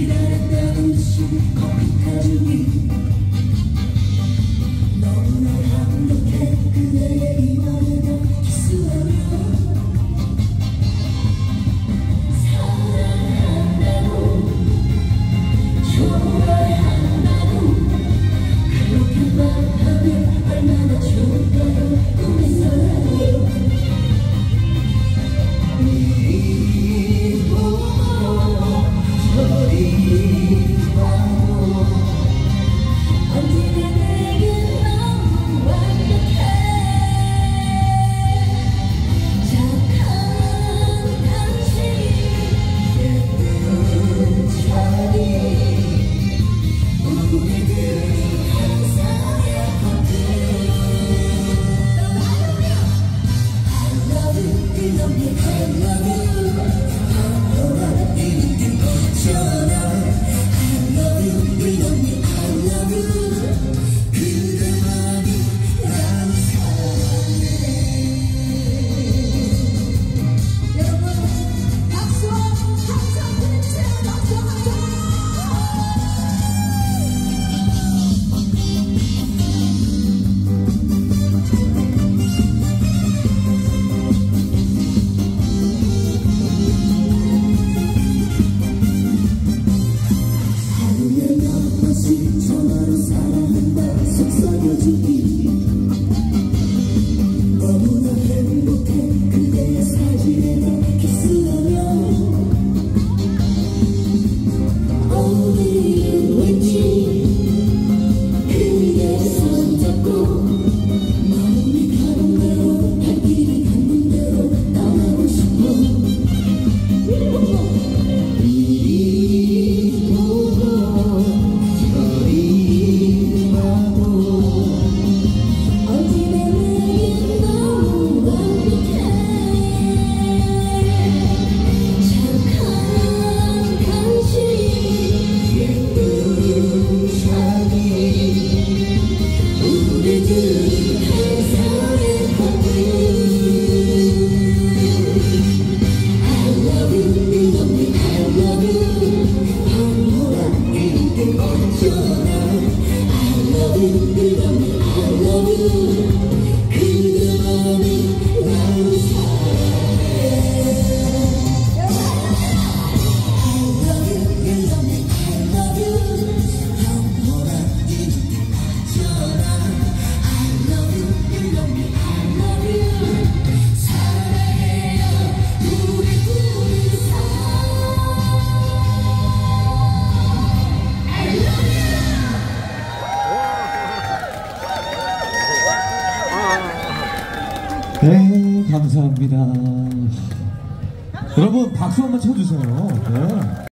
기다렸다는 듯이 커피 타주기 너무나 감격해 그대의 입안에다 키스하며 사랑한다고 좋아한다고 그렇게 말하면 얼마나 좋을까요 우리 사랑이 전화로 사랑한다 속삭여주기 너무나 행복해 그대의 사진에다 키스하며 오늘은 왠지 그대 손잡고 마음이 가는 대로 발길이 닿는 대로 떠나고 싶어 네, 감사합니다. 여러분 박수 한번 쳐주세요. 네.